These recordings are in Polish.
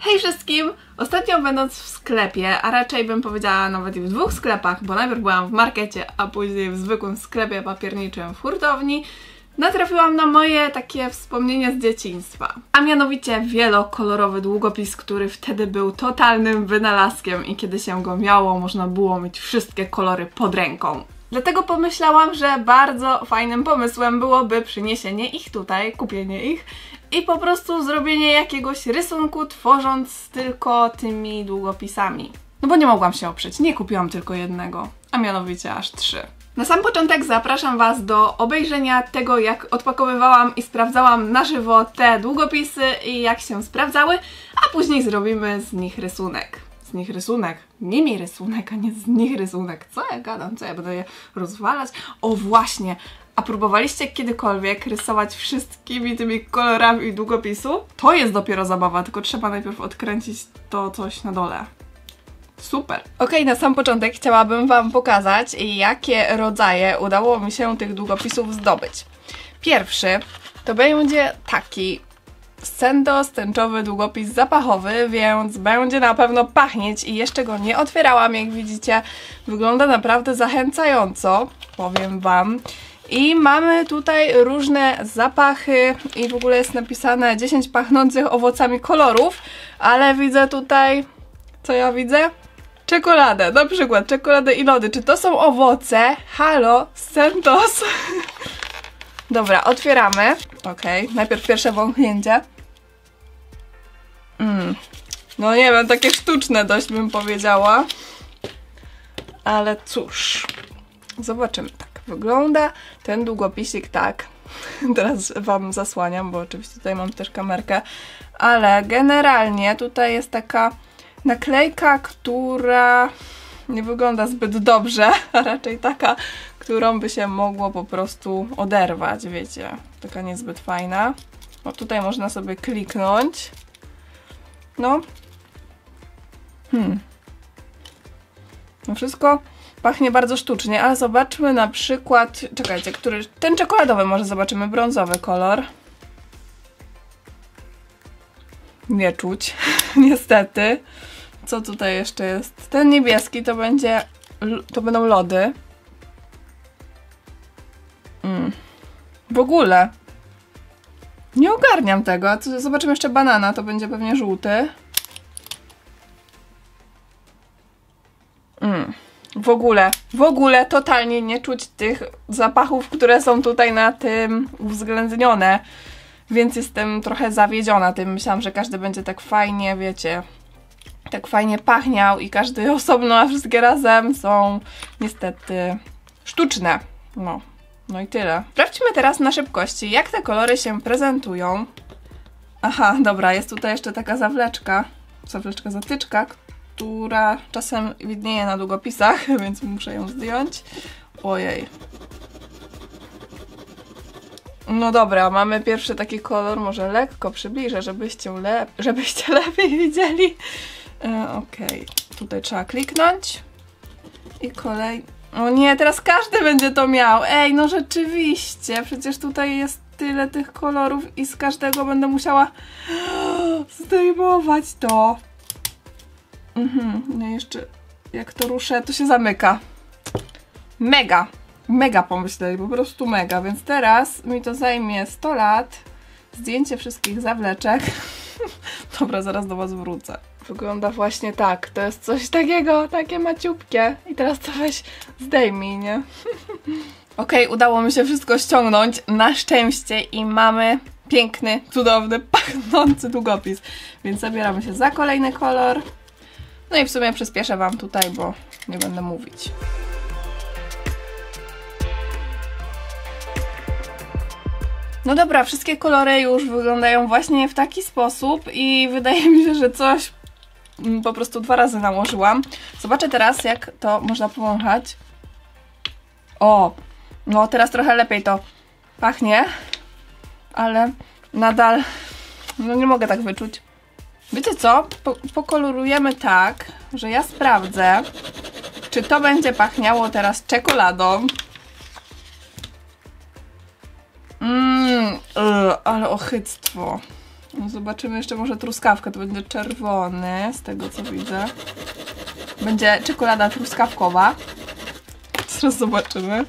Hej wszystkim! Ostatnio będąc w sklepie, a raczej bym powiedziała nawet i w dwóch sklepach, bo najpierw byłam w markecie, a później w zwykłym sklepie papierniczym w hurtowni, natrafiłam na moje takie wspomnienia z dzieciństwa. A mianowicie wielokolorowy długopis, który wtedy był totalnym wynalazkiem i kiedy się go miało, można było mieć wszystkie kolory pod ręką. Dlatego pomyślałam, że bardzo fajnym pomysłem byłoby przyniesienie ich tutaj, kupienie ich i po prostu zrobienie jakiegoś rysunku, tworząc tylko tymi długopisami. No bo nie mogłam się oprzeć, nie kupiłam tylko jednego, a mianowicie aż 3. Na sam początek zapraszam Was do obejrzenia tego, jak odpakowywałam i sprawdzałam na żywo te długopisy i jak się sprawdzały, a później zrobimy z nich rysunek. Z nich rysunek, nimi rysunek, a nie z nich rysunek. Co ja gadam? Co ja będę je rozwalać? O właśnie! A próbowaliście kiedykolwiek rysować wszystkimi tymi kolorami długopisu? To jest dopiero zabawa, tylko trzeba najpierw odkręcić to coś na dole. Super! Okej, na sam początek chciałabym Wam pokazać, jakie rodzaje udało mi się tych długopisów zdobyć. Pierwszy to będzie taki tęczowy długopis zapachowy, więc będzie na pewno pachnieć i jeszcze go nie otwierałam, jak widzicie. Wygląda naprawdę zachęcająco, powiem Wam. I mamy tutaj różne zapachy i w ogóle jest napisane 10 pachnących owocami kolorów, ale widzę tutaj, co ja widzę? Czekoladę, na przykład czekoladę i lody. Czy to są owoce? Halo, Centos. Dobra, otwieramy. Okej, najpierw pierwsze wąchnięcie. No nie wiem, takie sztuczne dość bym powiedziała. Ale cóż, zobaczymy. Tak wygląda ten długopisik, tak. Teraz Wam zasłaniam, bo oczywiście tutaj mam też kamerkę. Ale generalnie tutaj jest taka naklejka, która nie wygląda zbyt dobrze, a raczej taka, którą by się mogło po prostu oderwać, wiecie. Taka niezbyt fajna. O, tutaj można sobie kliknąć. No. No wszystko pachnie bardzo sztucznie, ale zobaczmy na przykład, czekajcie, ten czekoladowy może zobaczymy, brązowy kolor. Nie czuć, niestety. Co tutaj jeszcze jest? Ten niebieski to będą lody. W ogóle nie ogarniam tego. Zobaczymy jeszcze banana, to będzie pewnie żółty. W ogóle totalnie nie czuć tych zapachów, które są tutaj na tym uwzględnione. Więc jestem trochę zawiedziona tym. Myślałam, że każdy będzie tak fajnie, wiecie, tak fajnie pachniał i każdy osobno, a wszystkie razem są niestety sztuczne. No i tyle. Sprawdźmy teraz na szybkości, jak te kolory się prezentują. Aha, dobra, jest tutaj jeszcze taka zatyczka, która czasem widnieje na długopisach, więc muszę ją zdjąć. Ojej. No dobra, mamy pierwszy taki kolor, może lekko przybliżę, żebyście lepiej widzieli. Okej, tutaj trzeba kliknąć. I O nie, teraz każdy będzie to miał. Ej, no rzeczywiście, przecież tutaj jest tyle tych kolorów i z każdego będę musiała zdejmować to. No i jeszcze jak to ruszę, to się zamyka. Mega pomyśleli, po prostu mega, więc teraz mi to zajmie 100 lat. Zdjęcie wszystkich zawleczek. Dobra, zaraz do Was wrócę. Wygląda właśnie tak, to jest coś takiego, takie maciupkie. I teraz to weź zdejmij, nie? Okej, udało mi się wszystko ściągnąć, na szczęście, i mamy piękny, cudowny, pachnący długopis. Więc zabieramy się za kolejny kolor. No i w sumie przyspieszę Wam tutaj, bo nie będę mówić. No dobra, wszystkie kolory już wyglądają właśnie w taki sposób i wydaje mi się, że coś po prostu 2 razy nałożyłam. Zobaczę teraz, jak to można powąchać. O, no teraz trochę lepiej to pachnie, ale nadal no nie mogę tak wyczuć. Wiecie co? Pokolorujemy tak, że ja sprawdzę, czy to będzie pachniało teraz czekoladą. Ale ochyctwo. No zobaczymy jeszcze może truskawkę, to będzie czerwony, z tego co widzę. Będzie czekolada truskawkowa. Zaraz zobaczymy.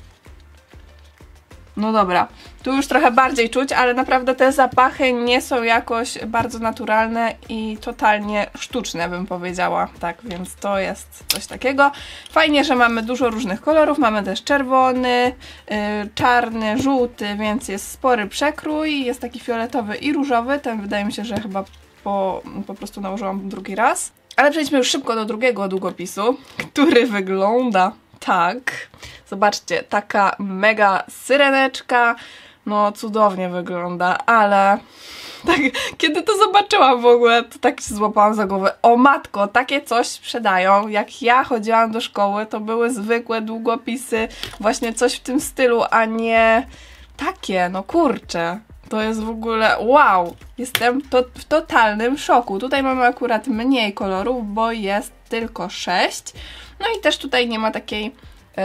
No dobra, tu już trochę bardziej czuć, ale naprawdę te zapachy nie są jakoś bardzo naturalne i totalnie sztuczne, bym powiedziała. Tak, więc to jest coś takiego. Fajnie, że mamy dużo różnych kolorów, mamy też czerwony, czarny, żółty, więc jest spory przekrój, jest taki fioletowy i różowy. Ten wydaje mi się, że chyba po prostu nałożyłam drugi raz. Ale przejdźmy już szybko do drugiego długopisu, który wygląda tak. Zobaczcie, taka mega syreneczka. No cudownie wygląda, ale tak, kiedy to zobaczyłam w ogóle, to tak się złapałam za głowę. O matko, takie coś sprzedają. Jak ja chodziłam do szkoły, to były zwykłe długopisy, właśnie coś w tym stylu, a nie takie, no kurczę. To jest w ogóle wow! Jestem w totalnym szoku. Tutaj mamy akurat mniej kolorów, bo jest tylko 6. No i też tutaj nie ma takiej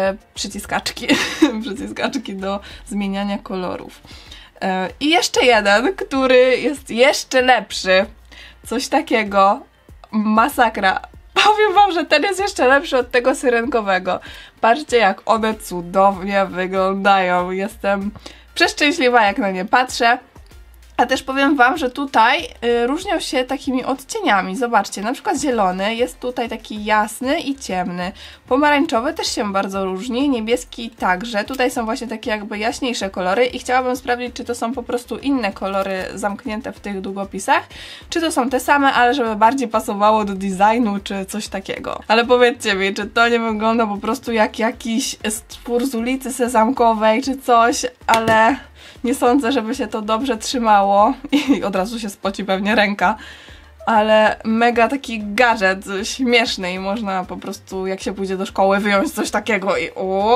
przyciskaczki do zmieniania kolorów. I jeszcze jeden, który jest jeszcze lepszy. Coś takiego. Masakra. Powiem wam, że ten jest jeszcze lepszy od tego syrenkowego. Patrzcie, jak one cudownie wyglądają. Jestem przeszczęśliwa, jak na nie patrzę. A też powiem wam, że tutaj różnią się takimi odcieniami. Zobaczcie, na przykład zielony jest tutaj taki jasny i ciemny. Pomarańczowy też się bardzo różni, niebieski także. Tutaj są właśnie takie jakby jaśniejsze kolory i chciałabym sprawdzić, czy to są po prostu inne kolory zamknięte w tych długopisach, czy to są te same, ale żeby bardziej pasowało do designu, czy coś takiego. Ale powiedzcie mi, czy to nie wygląda po prostu jak jakiś stwór z ulicy Sezamkowej, czy coś, ale nie sądzę, żeby się to dobrze trzymało i od razu się spoci pewnie ręka, ale mega taki gadżet śmieszny i można po prostu, jak się pójdzie do szkoły, wyjąć coś takiego i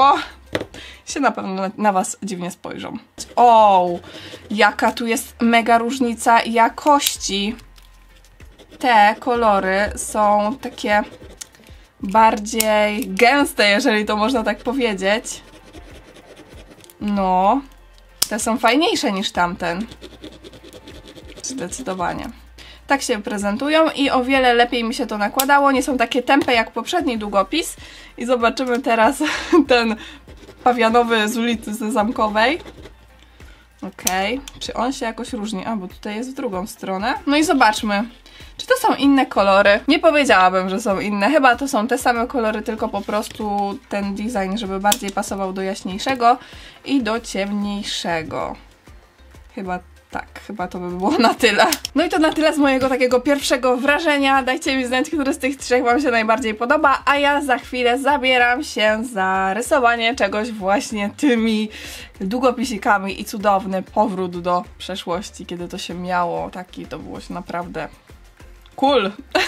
się na pewno na was dziwnie spojrzą. O, jaka tu jest mega różnica jakości. Te kolory są takie bardziej gęste, jeżeli to można tak powiedzieć. No, te są fajniejsze niż tamten. Zdecydowanie. Tak się prezentują i o wiele lepiej mi się to nakładało. Nie są takie tępe jak poprzedni długopis. I zobaczymy teraz ten pawianowy z ulicy Sezamkowej. Okej, czy on się jakoś różni? A, bo tutaj jest w drugą stronę. No i zobaczmy, czy to są inne kolory. Nie powiedziałabym, że są inne. Chyba to są te same kolory, tylko po prostu ten design, żeby bardziej pasował do jaśniejszego i do ciemniejszego. Chyba to by było na tyle. No i to na tyle z mojego takiego pierwszego wrażenia. Dajcie mi znać, który z tych trzech wam się najbardziej podoba, a ja za chwilę zabieram się za rysowanie czegoś właśnie tymi długopisikami i cudowny powrót do przeszłości, kiedy to się miało. Taki to było się naprawdę cool.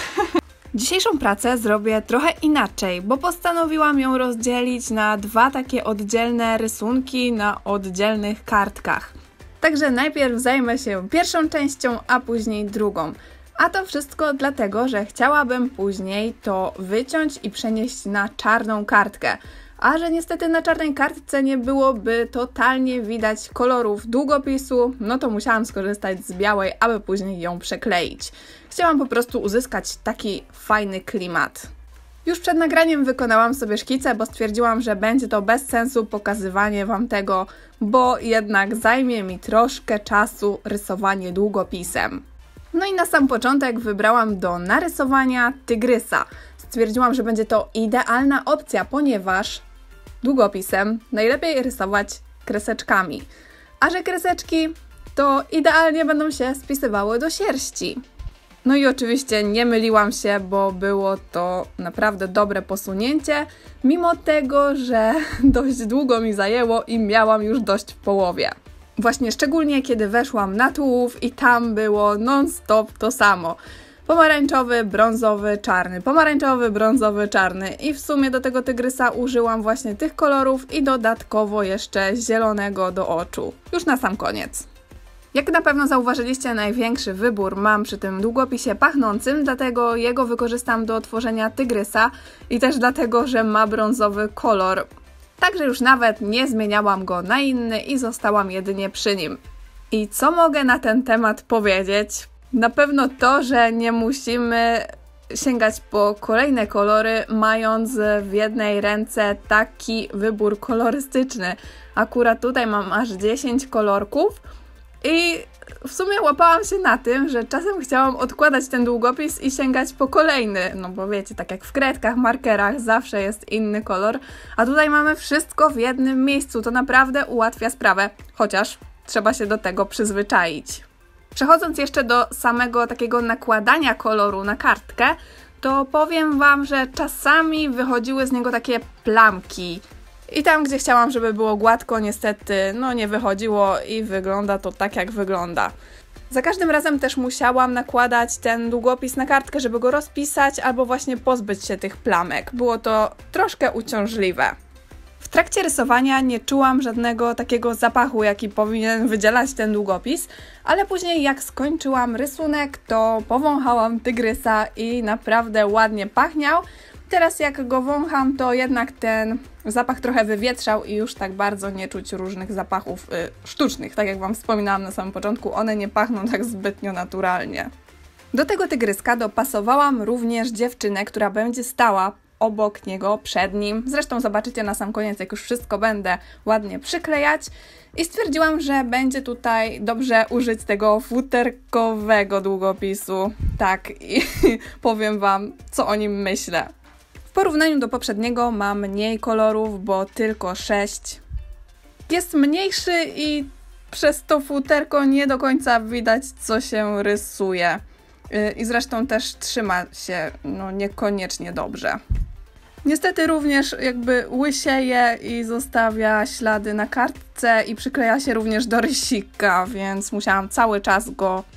Dzisiejszą pracę zrobię trochę inaczej, bo postanowiłam ją rozdzielić na dwa takie oddzielne rysunki na oddzielnych kartkach. Także najpierw zajmę się pierwszą częścią, a później drugą. A to wszystko dlatego, że chciałabym później to wyciąć i przenieść na czarną kartkę. A że niestety na czarnej kartce nie byłoby totalnie widać kolorów długopisu, no to musiałam skorzystać z białej, aby później ją przekleić. Chciałam po prostu uzyskać taki fajny klimat. Już przed nagraniem wykonałam sobie szkice, bo stwierdziłam, że będzie to bez sensu pokazywanie wam tego, bo jednak zajmie mi troszkę czasu rysowanie długopisem. No i na sam początek wybrałam do narysowania tygrysa. Stwierdziłam, że będzie to idealna opcja, ponieważ długopisem najlepiej rysować kreseczkami. A że kreseczki to idealnie będą się spisywały do sierści. No i oczywiście nie myliłam się, bo było to naprawdę dobre posunięcie, mimo tego, że dość długo mi zajęło i miałam już dość w połowie. Właśnie szczególnie kiedy weszłam na tułów i tam było non-stop to samo. Pomarańczowy, brązowy, czarny, pomarańczowy, brązowy, czarny i w sumie do tego tygrysa użyłam właśnie tych kolorów i dodatkowo jeszcze zielonego do oczu. Już na sam koniec. Jak na pewno zauważyliście, największy wybór mam przy tym długopisie pachnącym, dlatego jego wykorzystam do tworzenia tygrysa i też dlatego, że ma brązowy kolor. Także już nawet nie zmieniałam go na inny i zostałam jedynie przy nim. I co mogę na ten temat powiedzieć? Na pewno to, że nie musimy sięgać po kolejne kolory, mając w jednej ręce taki wybór kolorystyczny. Akurat tutaj mam aż 10 kolorków i w sumie łapałam się na tym, że czasem chciałam odkładać ten długopis i sięgać po kolejny, no bo wiecie, tak jak w kredkach, markerach zawsze jest inny kolor, a tutaj mamy wszystko w jednym miejscu, to naprawdę ułatwia sprawę, chociaż trzeba się do tego przyzwyczaić. Przechodząc jeszcze do samego takiego nakładania koloru na kartkę, to powiem Wam, że czasami wychodziły z niego takie plamki. I tam, gdzie chciałam, żeby było gładko, niestety, no nie wychodziło i wygląda to tak, jak wygląda. Za każdym razem też musiałam nakładać ten długopis na kartkę, żeby go rozpisać albo właśnie pozbyć się tych plamek. Było to troszkę uciążliwe. W trakcie rysowania nie czułam żadnego takiego zapachu, jaki powinien wydzielać ten długopis, ale później jak skończyłam rysunek, to powąchałam tygrysa i naprawdę ładnie pachniał. Teraz jak go wącham, to jednak ten zapach trochę wywietrzał i już tak bardzo nie czuć różnych zapachów sztucznych. Tak jak Wam wspominałam na samym początku, one nie pachną tak zbytnio naturalnie. Do tego tygryska dopasowałam również dziewczynę, która będzie stała obok niego, przed nim. Zresztą zobaczycie na sam koniec, jak już wszystko będę ładnie przyklejać. I stwierdziłam, że będzie tutaj dobrze użyć tego futerkowego długopisu. Tak, i powiem Wam, co o nim myślę. W porównaniu do poprzedniego ma mniej kolorów, bo tylko 6. Jest mniejszy i przez to futerko nie do końca widać, co się rysuje. I zresztą też trzyma się niekoniecznie dobrze. Niestety również jakby łysieje i zostawia ślady na kartce i przykleja się również do rysika, więc musiałam cały czas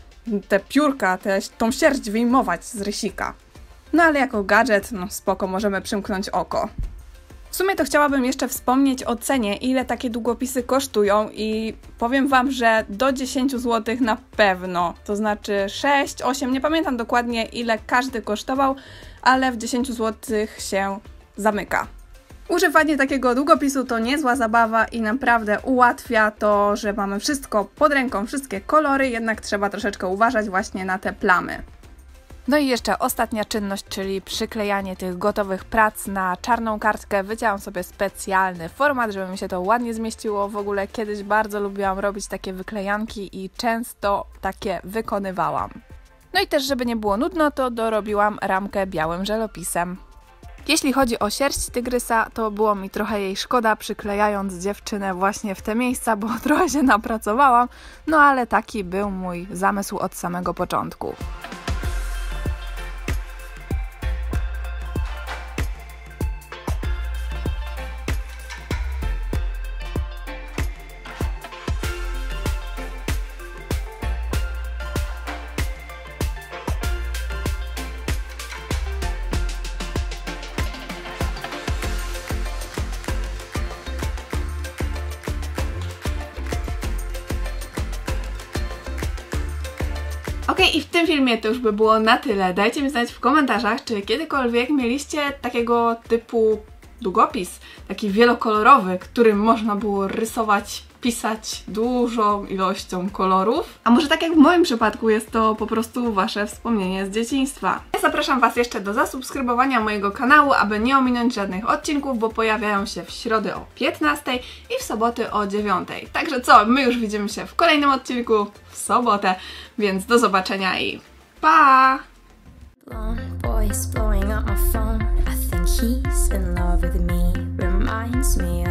te piórka, tą sierść wyjmować z rysika. No ale jako gadżet, spoko, możemy przymknąć oko. W sumie to chciałabym jeszcze wspomnieć o cenie, ile takie długopisy kosztują i powiem Wam, że do 10 zł na pewno, to znaczy 6, 8, nie pamiętam dokładnie ile każdy kosztował, ale w 10 zł się zamyka. Używanie takiego długopisu to niezła zabawa i naprawdę ułatwia to, że mamy wszystko pod ręką, wszystkie kolory, jednak trzeba troszeczkę uważać właśnie na te plamy. No i jeszcze ostatnia czynność, czyli przyklejanie tych gotowych prac na czarną kartkę. Wycięłam sobie specjalny format, żeby mi się to ładnie zmieściło. W ogóle kiedyś bardzo lubiłam robić takie wyklejanki i często takie wykonywałam. No i też, żeby nie było nudno, to dorobiłam ramkę białym żelopisem. Jeśli chodzi o sierść tygrysa, to było mi trochę jej szkoda, przyklejając dziewczynę właśnie w te miejsca, bo trochę się napracowałam, no ale taki był mój zamysł od samego początku. Okej, i w tym filmie to już by było na tyle. Dajcie mi znać w komentarzach, czy kiedykolwiek mieliście takiego typu długopis, taki wielokolorowy, którym można było rysować, pisać dużą ilością kolorów. A może tak jak w moim przypadku jest to po prostu Wasze wspomnienie z dzieciństwa. Ja zapraszam Was jeszcze do zasubskrybowania mojego kanału, aby nie ominąć żadnych odcinków, bo pojawiają się w środę o 15 i w soboty o 9. Także co, my już widzimy się w kolejnym odcinku w sobotę, więc do zobaczenia i pa! Boy's blowing up my phone. I think he's in love with me. Reminds me